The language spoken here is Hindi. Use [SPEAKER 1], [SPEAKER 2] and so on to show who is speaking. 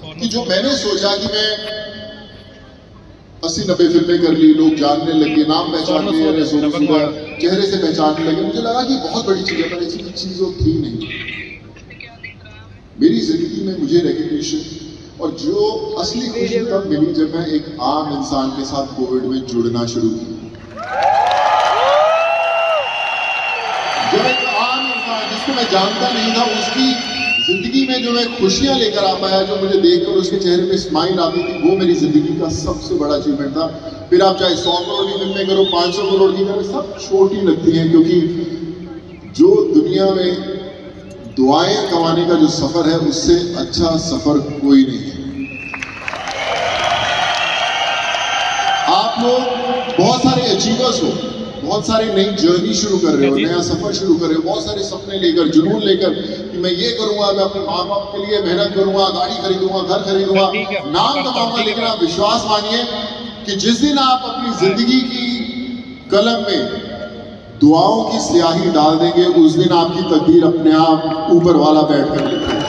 [SPEAKER 1] कि जो मैंने सोचा कि मैं 80-90 फिल्में कर ली, लोग जानने लगे, नाम पहचानने लगे, सोनू सूद चेहरे से पहचानने लगे, मुझे लगा कि बहुत बड़ी चीज है, पर ऐसी चीज वो थी नहीं। मेरी जिंदगी में मुझे रिकग्निशन और जो असली खुशी तब मिली जब मैं एक आम इंसान के साथ कोविड में जुड़ना शुरू किया। जब एक आम इंसान जिसको मैं जानता नहीं था, उसकी जिंदगी में जो मैं खुशियां लेकर आ पाया, जो मुझे देखकर उसके चेहरे पे स्माइल आती थी, वो मेरी जिंदगी का सबसे बड़ा अचीवमेंट था। फिर आप चाहे 100 करोड़ की फिल्में करो, 500 करोड़ की करो, सब छोटी लगती हैं, क्योंकि जो दुनिया में दुआएं कमाने का जो सफर है, उससे अच्छा सफर कोई नहीं है। आप लोग बहुत सारे अचीवर्स हो, बहुत सारे नई जर्नी शुरू कर रहे हो, नया सफर शुरू कर रहे हो, बहुत सारे सपने लेकर, जुनून लेकर कि मैं ये करूंगा, मैं अपने माँ बाप के लिए मेहनत करूंगा, गाड़ी खरीदूंगा, घर खरीदूंगा, नाम कमाऊंगा। लेकिन आप विश्वास मानिए कि जिस दिन आप अपनी जिंदगी की कलम में दुआओं की स्याही डाल देंगे, उस दिन आपकी तकदीर अपने आप ऊपर वाला बैठ कर लिखेगा।